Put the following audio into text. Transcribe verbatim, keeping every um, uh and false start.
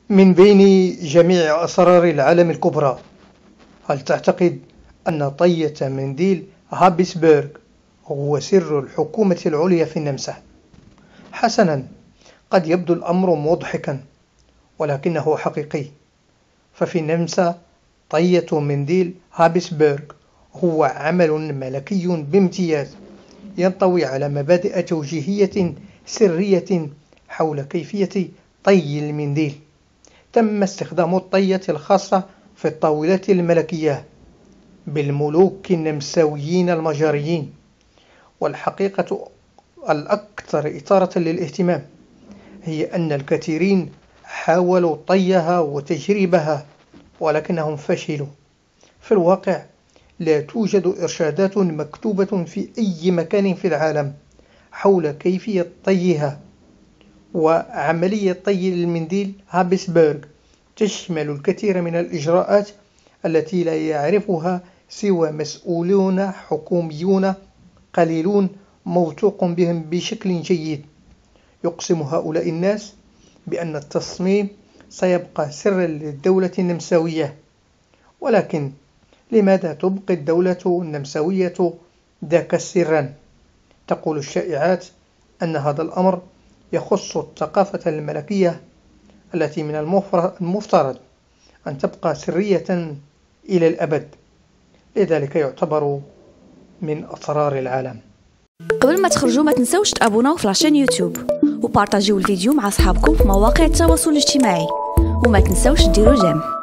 من بين جميع أسرار العالم الكبرى، هل تعتقد أن طية منديل هابسبرغ هو سر الحكومة العليا في النمسا؟ حسنا، قد يبدو الأمر مضحكا ولكنه حقيقي، ففي النمسا طية منديل هابسبرغ هو عمل ملكي بامتياز ينطوي على مبادئ توجيهية سرية حول كيفية طي المنديل. تم استخدام الطية الخاصة في الطاولات الملكية بالملوك النمساويين المجريين، والحقيقة الأكثر إثارة للاهتمام هي أن الكثيرين حاولوا طيها وتجريبها ولكنهم فشلوا. في الواقع لا توجد إرشادات مكتوبة في أي مكان في العالم حول كيفية طيها، وعملية طي المنديل هابسبرغ تشمل الكثير من الإجراءات التي لا يعرفها سوى مسؤولون حكوميون قليلون موثوق بهم بشكل جيد. يقسم هؤلاء الناس بأن التصميم سيبقى سرا للدولة النمساوية، ولكن لماذا تبقي الدولة النمساوية ذاك سرا؟ تقول الشائعات أن هذا الأمر يخص الثقافة الملكية التي من المفترض أن تبقى سرية إلى الأبد، لذلك يعتبر من أسرار العالم. قبل ما تخرجوا ما تنسوش تابوناو في لاشين يوتيوب وبارطاجيو الفيديو مع أصحابكم في مواقع التواصل الاجتماعي، وما تنسوش ديروا جيم.